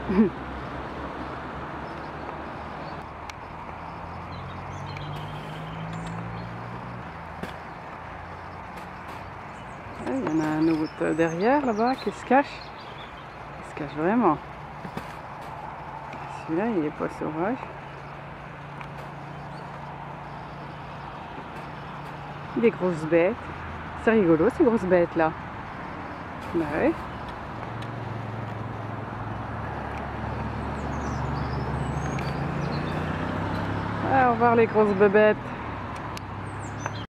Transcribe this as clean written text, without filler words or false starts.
Il y en a un autre derrière là-bas qui se cache. Il se cache vraiment. Celui-là, il est pas sauvage. Des grosses bêtes. C'est rigolo ces grosses bêtes là. Bah ouais. Ah, au revoir les grosses bébêtes.